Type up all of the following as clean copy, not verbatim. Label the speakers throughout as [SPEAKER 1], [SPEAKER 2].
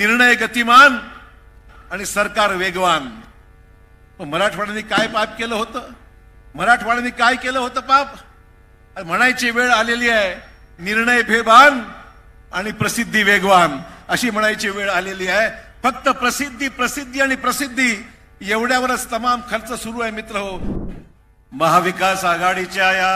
[SPEAKER 1] निर्णय गतिमान आणि सरकार वेगवान। मराठवाड्याने काय पाप केलं होतं? मराठवाड्याने काय केलं होतं पाप? म्हणायची वेळ आलेली आहे, निर्णय बेभान आणि प्रसिद्धी वेगवान अशी म्हणायची वेळ आलेली आहे। फक्त प्रसिद्धी प्रसिद्धी आणि प्रसिद्धी एवढ्यावरच तमाम खर्च सुरू आहे मित्रहो। महाविकास आघाडीच्या या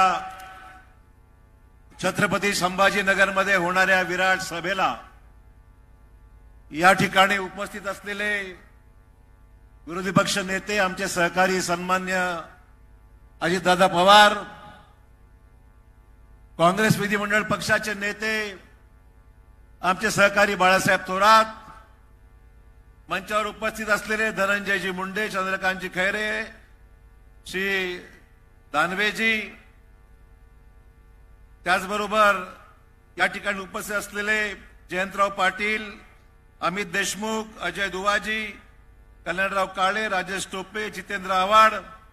[SPEAKER 1] छत्रपती संभाजीनगर मध्ये होणाऱ्या विराट सभेला या ठिकाणी उपस्थित असलेले विरोधी पक्ष नेते, आमचे सहकारी सन्मान्य अजितदादा पवार, काँग्रेस विधिमंडळ पक्षाचे नेते आमचे सहकारी बाळासाहेब थोरात, मंचावर उपस्थित असलेले धनंजयजी मुंडे, चंद्रकांतजी खैरे, श्री दानवेजी, त्याचबरोबर या ठिकाणी उपस्थित असलेले जयंतराव पाटील, अमित देशमुख, अजय दुवाजी, कल्याणराव काळे, राजेश टोपे, जितेंद्र आव्हाड,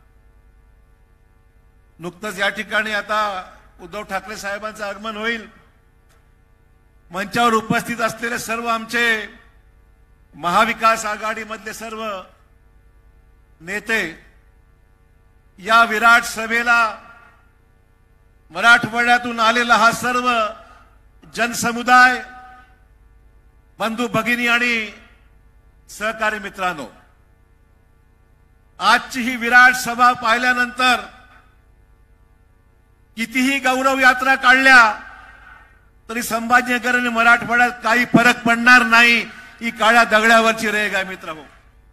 [SPEAKER 1] नुकतंच या ठिकाणी आता उद्धव ठाकरे साहेबांचं आगमन होईल। मंचावर उपस्थित असलेले सर्व आमचे महाविकास आघाडीमधले सर्व नेते, या विराट सभेला मराठवाड्यातून आलेला हा सर्व जनसमुदाय, बंधू भगिनी आणि सहकारी मित्रांनो, आजची ही विराट सभा पाहिल्यानंतर कितीही गौरव यात्रा काढल्या तरी संभाजीनगर आणि मराठवाड्यात काही फरक पडणार नाही। ही काळ्या दगडावरची रेघ आहे मित्रहो।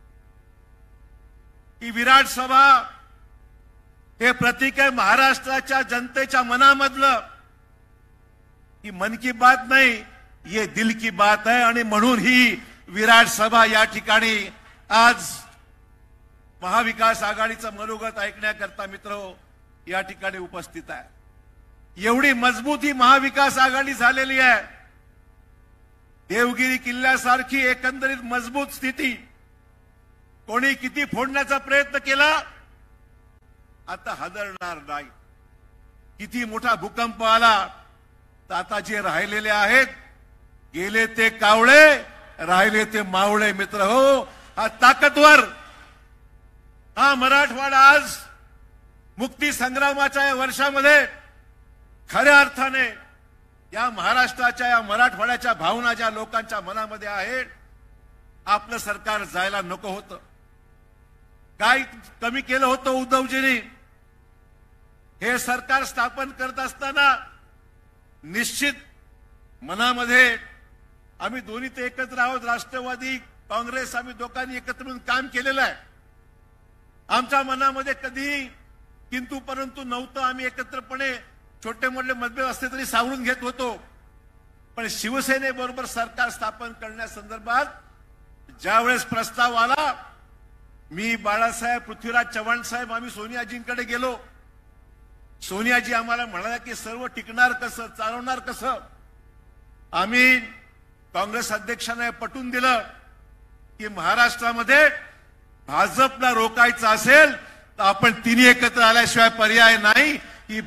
[SPEAKER 1] ही विराट सभा हे प्रतीक आहे महाराष्ट्राच्या जनतेच्या मनामधलं। ही मन की बात नाही, ये दिल की बात है। आणि म्हणून ही विराट सभा या ठिकाणी आज महाविकास आघाडीचं मनोगत ऐकण्याकरता मित्रहो या ठिकाणी उपस्थित आहे। एवढी मजबूत ही महाविकास आघाडी झालेली आहे। देवगिरी किल्ल्यासारखी एकंदरीत मजबूत स्थिती, कोणी किती फोडण्याचा प्रयत्न केला आता हादरणार नाही। किती मोठा भूकंप आला तर आता जे राहिलेले आहेत, गेले ते कावळे, राहिले ते मावळे मित्रहो। हा ताकदवर हा मराठवाडा आज मुक्ती संग्रामाच्या या वर्षामध्ये खऱ्या अर्थाने या महाराष्ट्राच्या, या मराठवाड्याच्या भावना ज्या लोकांच्या मनामध्ये आहेत, आपलं सरकार जायला नको होतं। काय कमी केलं होतं उद्धवजींनी? हे सरकार स्थापन करत असताना निश्चित मनामध्ये आम्ही दोन्ही ते एकत्र आहोत, राष्ट्रवादी काँग्रेस, आम्ही दोघांनी एकत्र मिळून काम केलेलं आहे। आमच्या मनामध्ये कधीही किंतु परंतु नव्हतं। आम्ही एकत्रपणे छोटे मोठे मतभेद असले तरी सावरून घेत होतो। पण शिवसेनेबरोबर सरकार स्थापन करण्यासंदर्भात ज्यावेळेस प्रस्ताव आला, मी, बाळासाहेब, पृथ्वीराज चव्हाण साहेब आम्ही सोनियाजींकडे गेलो। सोनियाजी आम्हाला म्हणाल्या की सर्व टिकणार कसं, चालवणार कसं? आम्ही काँग्रेस अध्यक्षांना पटवून दिलं की महाराष्ट्रामध्ये भाजपला रोखायचं असेल तर आपण तिन्ही एकत्र आल्याशिवाय पर्याय नाही। ही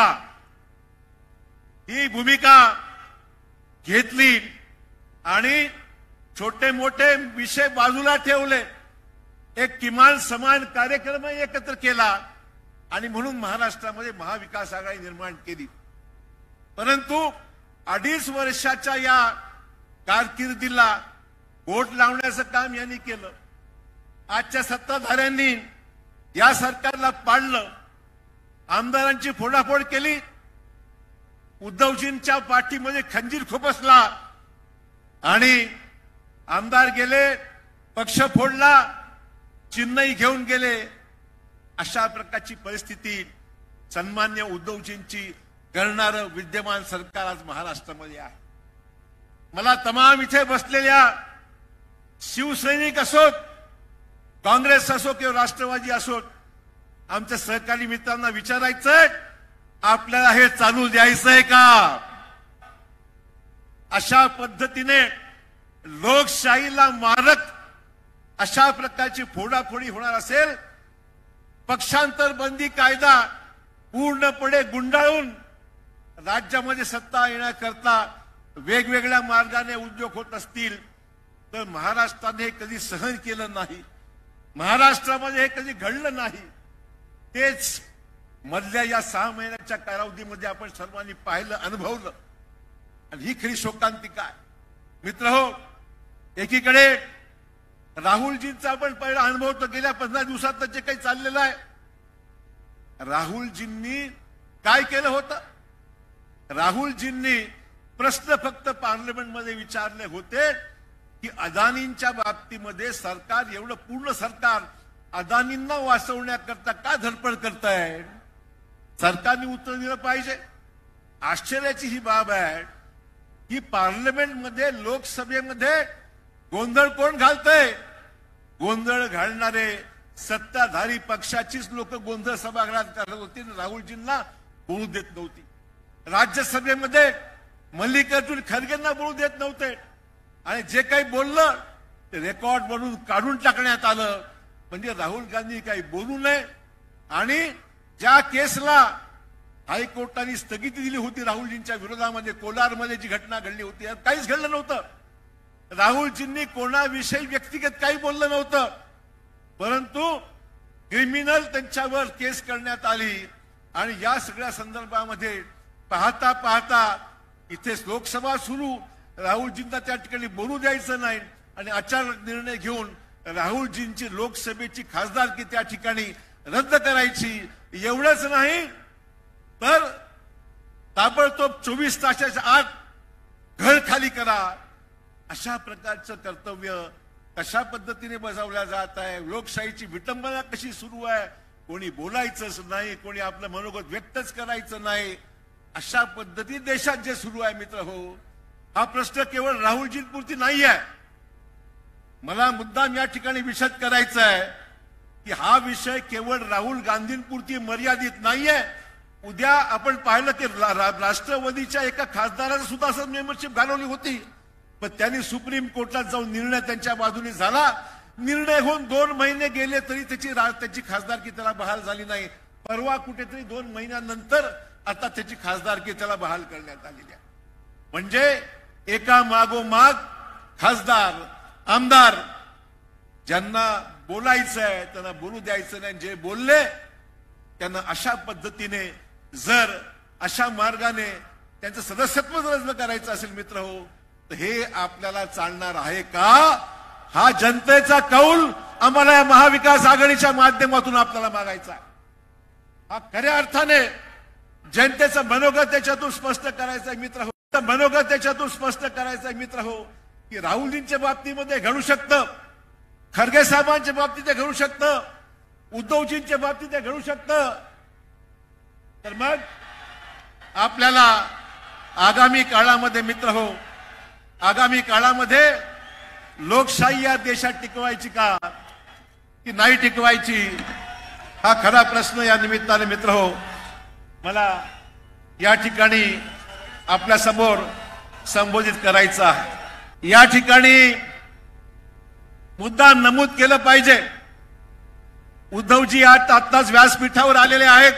[SPEAKER 1] भूमिका घेतली आणि छोटे मोठे विषय बाजूला ठेवले, एक किमान समान कार्यक्रम एकत्र केला आणि म्हणून महाराष्ट्रामध्ये महाविकास आघाडी निर्माण केली। परंतु 2.5 वर्षाच्या या कारकिर्दीला बोट लावण्याचं काम यांनी केलं। आजच्या सत्ताधाऱ्यांनी या सरकारला पाडलं, आमदारांची फोडाफोड केली, उद्धवजींच्या पाठीमध्ये खंजीर खुपसला आणि आमदार गेले, पक्ष फोडला, चिन्हही घेऊन गेले। अशा प्रकारची परिस्थिती सन्मान्य उद्धवजींची करणारं विद्यमान सरकार आज महाराष्ट्रामध्ये आहे। मला तमाम इथे बसलेल्या शिवसैनिक असोत, काँग्रेस असो किंवा राष्ट्रवादी असोत, आमच्या सहकारी मित्रांना विचारायचंय, आपल्याला हे चालू द्यायचंय का? अशा पद्धतीने लोकशाहीला मारक अशा प्रकारची फोडाफोडी होणार असेल, पक्षांतर बंदी कायदा पूर्णपणे गुंडाळून राज्यामध्ये सत्ता येण्याकरता वेगवेगळ्या मार्गाने उद्योग होत असतील, तर महाराष्ट्राने हे कधी सहन केलं नाही, महाराष्ट्रामध्ये हे कधी घडलं नाही. तेच मधल्या या 6 महिन्याच्या कालावधीमध्ये आपण सर्वांनी पाहिलं, अनुभवलं. आणि ही खरी शोकांतिका आहे मित्रहो. एकीकडे राहुलजींचा आपण पहिला अनुभव तर गेल्या 15 दिवसात जे काही चाललेलं आहे. राहुलजींनी काय केलं होतं? राहुलजींनी प्रश्न फक्त पार्लमेंटमध्ये विचारले होते की अदानींच्या बाबतीमध्ये सरकार, एवढं पूर्ण सरकार अदानींना वाचवण्याकरता का धडपड करताय? सरकारने उत्तर दिलं पाहिजे. आश्चर्याची ही बाब आहे की पार्लमेंटमध्ये, लोकसभेमध्ये गोंधळ कोण घालतंय? गोंधळ घालणारे सत्ताधारी पक्षाचीच लोक गोंधळ सभागृहात करत होती, राहुलजींना बोलू देत नव्हती. राज्यसभेमध्ये मल्लिकार्जुन खरगेंना बोलू देत नव्हते आणि जे काही बोललं ते रेकॉर्ड बनवून काढून टाकण्यात आलं. म्हणजे राहुल गांधी काही बोलू नये. आणि ज्या केसला हायकोर्टाने स्थगिती दिली होती राहुलजींच्या विरोधामध्ये, कोलारमध्ये जी घटना घडली होती, काहीच घडलं नव्हतं. राहुलजींनी कोणाविषयी व्यक्तिगत काही बोललं नव्हतं, परंतु क्रिमिनल त्यांच्यावर केस करण्यात आली. आणि या सगळ्या संदर्भामध्ये पाहता पाहता इथे लोकसभा सुरू, राहुलजींना त्या ठिकाणी बोलू द्यायचं नाही आणि अचानक निर्णय घेऊन राहुलजींची लोकसभेची खासदारकी त्या ठिकाणी रद्द करायची. एवढंच नाही तर ताबडतोब 24 तासाच्या आत घर खाली करा. अशा प्रकारचं कर्तव्य कशा पद्धतीने बजावल्या जात आहे? लोकशाहीची विटंबना कशी सुरू आहे? कोणी बोलायचंच नाही, कोणी आपलं मनोगत व्यक्तच करायचं नाही. अशा पद्धती देशात जे सुरू आहे मित्र हो, हा प्रश्न केवळ राहुलजींपुरती नाही आहे. मला मुद्दाम या ठिकाणी विशद करायचा आहे की हा विषय केवळ राहुल गांधींपुरती मर्यादित नाहीये. उद्या आपण पाहिलं की राष्ट्रवादीच्या एका खासदारानं सुद्धा असं मेंबरशिप घालवली होती, पण त्यांनी सुप्रीम कोर्टात जाऊन निर्णय त्यांच्या बाजूने झाला. निर्णय होऊन 2 महिने गेले तरी त्याची खासदारकी त्याला बहाल झाली नाही. परवा कुठेतरी 2 महिन्यानंतर आता त्याची खासदारकी त्याला बहाल करण्यात आलेली आहे. म्हणजे एका मागोमाग खासदार, आमदार ज्यांना बोलायचं आहे त्यांना बोलू द्यायचं नाही. जे बोलले त्यांना अशा पद्धतीने, जर अशा मार्गाने त्यांचं सदस्यत्व रद्द करायचं असेल मित्र हो, तर हे आपल्याला चालणार आहे का? हा जनतेचा कौल आम्हाला या महाविकास आघाडीच्या माध्यमातून आपल्याला मागायचा. हा खऱ्या अर्थाने जनतेचं मनोगत त्याच्यातून स्पष्ट करायचं मित्र हो. मनोगत त्याच्यातून स्पष्ट करायचं मित्र हो की राहुलजींच्या बाबतीमध्ये घडू शकतं, खरगे साहेबांच्या बाबतीत ते घडू शकतं, उद्धवजींच्या बाबतीत ते घडू शकतं. तर मग आपल्याला आगामी काळामध्ये मित्र हो, आगामी काळामध्ये लोकशाही या देशात टिकवायची का की नाही टिकवायची, हा खरा प्रश्न या निमित्ताने मित्र हो मला या ठिकाणी आपल्या समोर संबोधित करायचा आहे. या ठिकाणी मुद्दा नमूद केलं पाहिजे. उद्धवजी आताच व्यासपीठावर आलेले आहेत.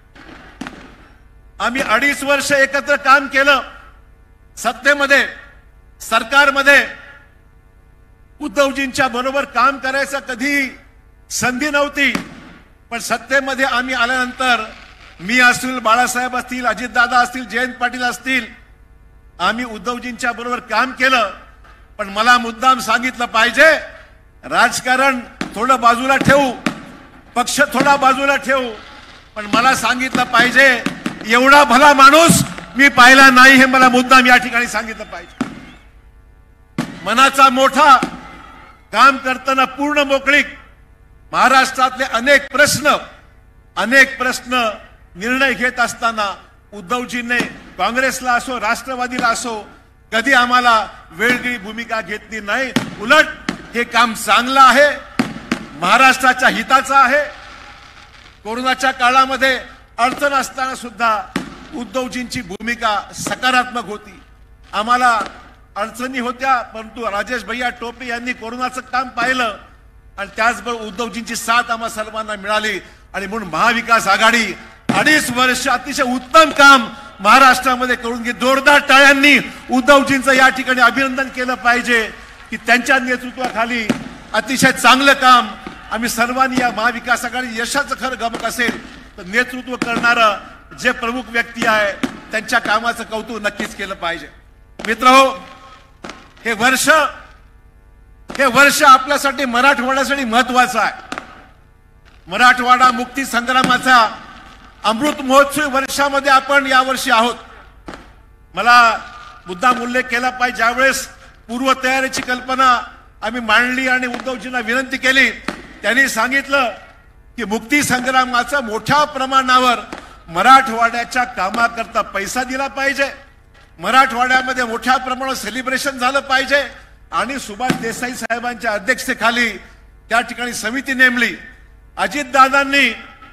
[SPEAKER 1] आम्ही 2.5 वर्ष एकत्र काम केलं सत्तेमध्ये, सरकारमध्ये. उद्धवजींच्या बरोबर काम करायचं कधी संधी नव्हती, पण सत्तेमध्ये आम्ही आल्यानंतर मी असतील, बाळासाहेब असतील, अजितदादा असतील, जयंत पाटील असतील, आम्ही उद्धवजींच्या बरोबर काम केलं. पण मला मुद्दाम सांगितलं पाहिजे, राजकारण थोडं बाजूला ठेवू, पक्ष थोडा बाजूला ठेवू, पण मला सांगितलं पाहिजे एवढा भला माणूस मी पाहिला नाही, हे मला मुद्दाम या ठिकाणी सांगितलं पाहिजे. मनाचा मोठा, काम करताना पूर्ण मोकळीक, महाराष्ट्रातले अनेक प्रश्न निर्णय घेत असताना उद्धवजींनी काँग्रेसला असो, राष्ट्रवादीला असो, कधी आम्हाला वेगळी भूमिका घेतली नाही. उलट हे काम चांगलं आहे, महाराष्ट्राच्या हिताचं आहे. कोरोनाच्या काळामध्ये अडचण असताना सुद्धा उद्धवजींची भूमिका सकारात्मक होती. आम्हाला अडचणी होत्या, परंतु राजेश भैया टोपे यांनी कोरोनाचं काम पाहिलं आणि त्याचबरोबर उद्धवजींची साथ आम्हा सर्वांना मिळाली. आणि म्हणून महाविकास आघाडी 2.5 वर्ष अतिशय उत्तम काम महाराष्ट्रामध्ये करून घेत. जोरदार टाळ्यांनी उद्धवजींचं या ठिकाणी अभिनंदन केलं पाहिजे. की त्यांच्या नेतृत्वाखाली अतिशय चांगलं काम आम्ही सर्वांनी या महाविकास आघाडी यशाचं खरं गमक असेल तर नेतृत्व करणारं जे प्रमुख व्यक्ती आहे त्यांच्या कामाचं कौतुक नक्कीच केलं पाहिजे. मित्रहो, हे वर्ष आपल्यासाठी मराठवाड्यासाठी महत्वाचं आहे. मराठवाडा मुक्ती संग्रामाचा अमृत महोत्सवी वर्षामध्ये आपण यावर्षी आहोत. मला मुद्दाम उल्लेख केला पाहिजे, ज्यावेळेस पूर्वतयारीची कल्पना आम्ही मांडली आणि उद्धवजींना विनंती केली, त्यांनी सांगितलं की मुक्ती संग्रामाचा मोठ्या प्रमाणावर मराठवाड्याच्या कामाकरता पैसा दिला पाहिजे, मराठवाड्यामध्ये मोठ्या प्रमाणावर सेलिब्रेशन झालं पाहिजे आणि सुभाष देसाई साहेबांच्या अध्यक्षतेखाली त्या ठिकाणी समिती नेमली. अजितदादांनी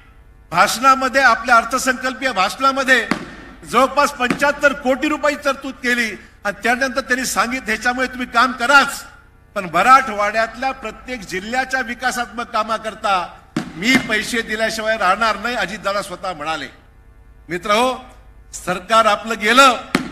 [SPEAKER 1] भाषणामध्ये, आपल्या अर्थसंकल्पीय भाषणामध्ये जवळपास 75 कोटी रुपयाची तरतूद केली आणि त्यानंतर त्यांनी सांगितलं ह्याच्यामुळे तुम्ही काम कराच, पण मराठवाड्यातल्या प्रत्येक जिल्ह्याच्या विकासात्मक कामाकरता मी पैसे दिल्याशिवाय राहणार नाही, अजितदादा स्वतः म्हणाले. मित्रहो, सरकार आपलं गेलं,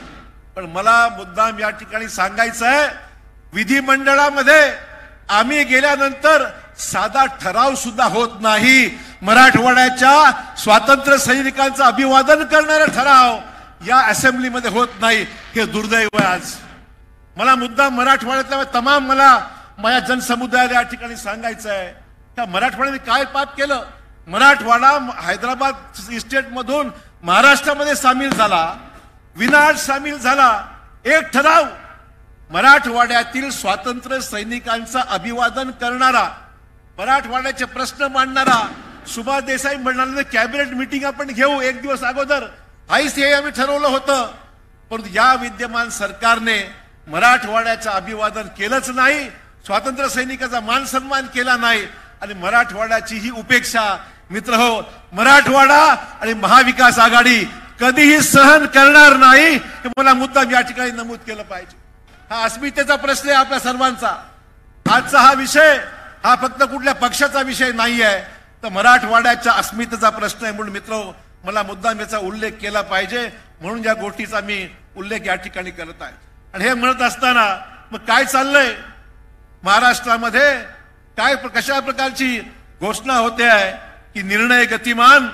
[SPEAKER 1] पण मला मुद्दाम या ठिकाणी सांगायचं आहे, विधिमंडळामध्ये आम्ही गेल्यानंतर साधा ठराव सुद्धा होत नाही. मराठवाड्याच्या स्वातंत्र्य सैनिकांचं अभिवादन करणारा ठराव या असेंब्लीमध्ये होत नाही. हे दुर्दैव आहे. आज मला मुद्दाम मराठवाड्यातल्या तमाम मला माझ्या जनसमुदायाला या ठिकाणी सांगायचं आहे का मराठवाड्याने काय पाप केलं. मराठवाडा हैदराबाद इस्टेट मधून महाराष्ट्रामध्ये सामील झाला, विनाश सामील झाला. एक ठराव मराठवाड्यातील स्वातंत्र्य सैनिकांचं अभिवादन करणारा, मराठवाड्याचे प्रश्न मांडणारा, सुभाष देसाई म्हणाले कॅबिनेट मीटिंग आपण घेऊ एक दिवस अगोदर, हाच हे आम्ही ठरवलं होतं. परंतु या विद्यमान सरकारने मराठवाड्याचं अभिवादन केलंच नाही, स्वातंत्र्य सैनिकाचा मान सन्मान केला नाही आणि मराठवाड्याची ही उपेक्षा. मित्रहो, मराठवाडा आणि महाविकास आघाडी कधीही सहन करणार नाही, हे मला मुद्दाम या ठिकाणी नमूद केलं पाहिजे. हा अस्मितेचा प्रश्न आहे आपल्या सर्वांचा. आजचा हा विषय हा फक्त कुठल्या पक्षाचा विषय नाही आहे, तर मराठवाड्याच्या अस्मितेचा प्रश्न आहे. म्हणून मित्रहो, मला मुद्दाम याचा उल्लेख केला पाहिजे, म्हणून या गोष्टीचा मी उल्लेख या ठिकाणी करत आहे. आणि हे म्हणत असताना मग काय चाललंय महाराष्ट्रामध्ये, काय कशा प्रकारची घोषणा होते आहे की निर्णय गतिमान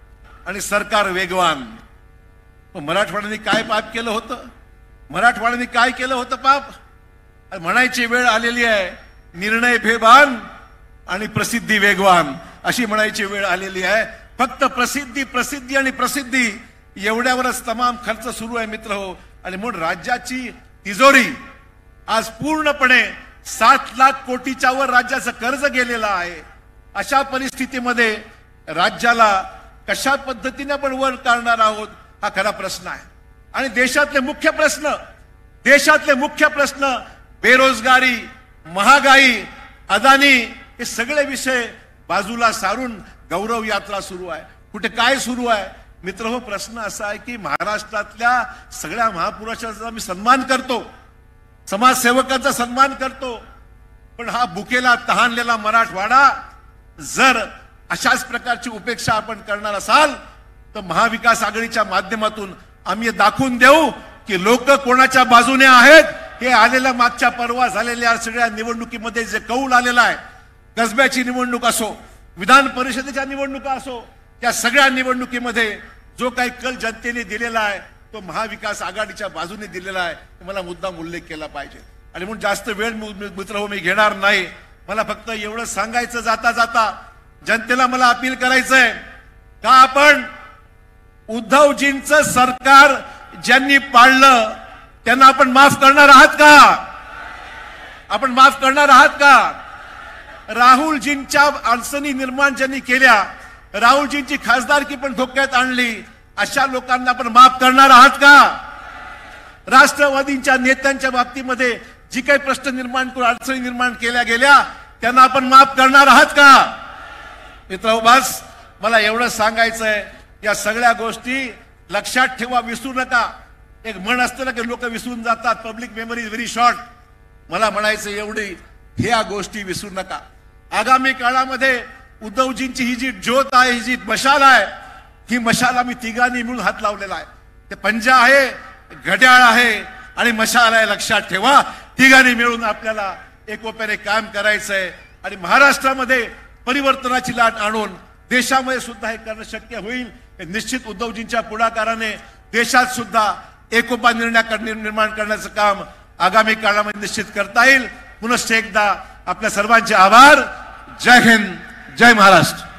[SPEAKER 1] आणि सरकार वेगवान. मराठवाड्याने काय पाप केलं होतं, मराठवाड्याने काय केलं होतं पाप. म्हणायची वेळ आलेली आहे, निर्णय बेभान आणि प्रसिद्धी वेगवान अशी म्हणायची वेळ आलेली आहे. फक्त प्रसिद्धी प्रसिद्धी आणि प्रसिद्धी एवढ्यावरच तमाम खर्च सुरू आहे मित्रहो. आणि म्हणून राज्याची तिजोरी आज पूर्णपणे 7 लाख कोटीच्या वर राज्याचं कर्ज गेलेलं आहे. अशा परिस्थितीमध्ये राज्याला कशा पद्धतीने आपण वर काढणार आहोत हा खरा प्रश्न आहे. आणि देशातले मुख्य प्रश्न बेरोजगारी, महागाई, अदानी, हे सगळे विषय बाजूला सारून गौरव यात्रा सुरू आहे. कुठे काय सुरू आहे मित्रहो. प्रश्न असा आहे की महाराष्ट्रातल्या सगळ्या महापुरुषांचा मी सन्मान करतो, समाजसेवकांचा सन्मान करतो, पण हा भुकेला तहानलेला मराठवाडा जर अशाच प्रकारची उपेक्षा आपण करणार असाल तर महाविकास आघाडीच्या माध्यमातून आम्ही दाखवून देऊ की लोक कोणाच्या बाजूने आहेत. हे आलेल्या मागच्या परवा झालेल्या सगळ्या निवडणुकीमध्ये जे कौल आलेला आहे, कसब्याची निवडणूक असो, विधान परिषदेच्या निवडणुका असो, त्या सगळ्या निवडणुकीमध्ये जो काही कल जनतेने दिलेला आहे तो महाविकास आघाडीच्या बाजूने दिलेला आहे. मला मुद्दाम उल्लेख केला पाहिजे. आणि म्हणून जास्त वेळ मित्र मी घेणार नाही. मला फक्त एवढं सांगायचं जाता जाता जनतेला मला अपील करायचंय का आपण उद्धवजींचं सरकार ज्यांनी पाळलं त्यांना आपण माफ करणार आहात का? आपण माफ करणार आहात का? राहुलजींच्या अडचणी निर्माण ज्यांनी केल्या, राहुलजींची खासदारकी पण धोक्यात आणली, अशा लोकांना आपण माफ करणार आहात का? राष्ट्रवादीच्या नेत्यांच्या बाबतीमध्ये जी काही प्रश्न निर्माण करून अडचणी निर्माण केल्या गेल्या त्यांना आपण माफ करणार आहात का? मित्रांनो, बस मला एवढं सांगायचंय, या सगळ्या गोष्टी लक्षात ठेवा, विसरू नका. एक म्हण असतं ना की लोक विसरून जातात, public memory is very short. मला म्हणायचं एवढी, ह्या गोष्टी विसरू नका. आगामी काळामध्ये उद्धवजींची ही जी ज्योत आहे, ही जी मशाल आहे, ही मशाल आम्ही तिघांनी मिळून हात लावलेला आहे. ते पंजा आहे, घड्याळ आहे आणि मशाल आहे, लक्षात ठेवा. तिघांनी मिळून आपल्याला एकोप्याने काम करायचंय आणि महाराष्ट्रामध्ये परिवर्तनाची लाट आणून देशामध्ये सुद्धा हे करणं शक्य होईल. निश्चित उद्धवजींच्या पुढाकाराने देशात सुद्धा एकोपा निर्माण करण्याचं काम आगामी काळामध्ये निश्चित करता येईल. पुनश्च एकदा आपल्या सर्वांचे आभार. जय हिंद, जय महाराष्ट्र.